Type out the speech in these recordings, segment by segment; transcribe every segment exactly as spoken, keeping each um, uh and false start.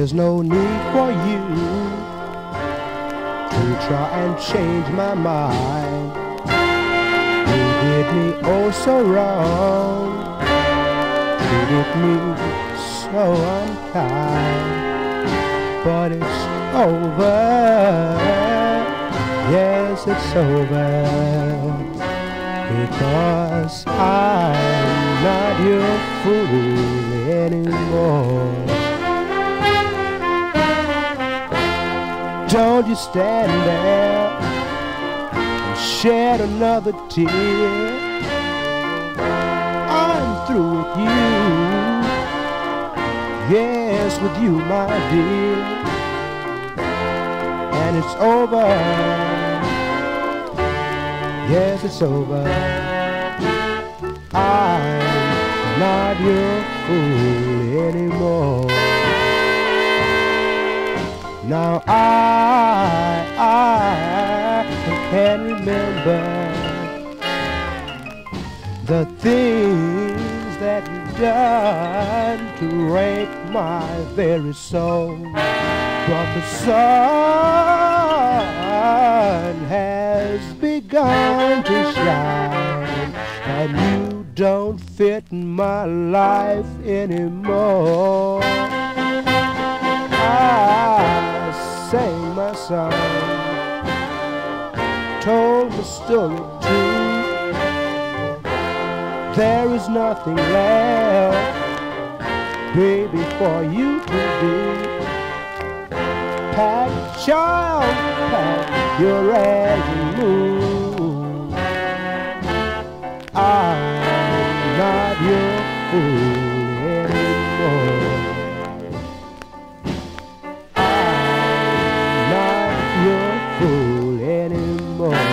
There's no need for you to try and change my mind. You did me oh so wrong, treated me so unkind. But it's over, yes it's over, because I'm not your fool anymore. Don't you stand there and shed another tear. I'm through with you, yes with you my dear. And it's over, yes it's over. I'm not your fool anymore. Now I, I can remember the things that you've done to break my very soul. But the sun has begun to shine, and you don't fit in my life anymore. I sang my song, told my story too. There is nothing left, baby, for you to do. Pack, child, pack your rags and move. I'm not your fool anymore. I'm not your fool anymore.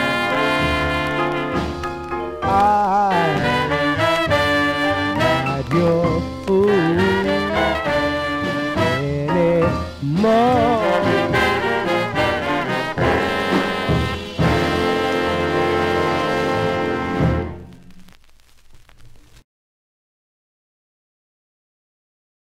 I'm not your fool anymore.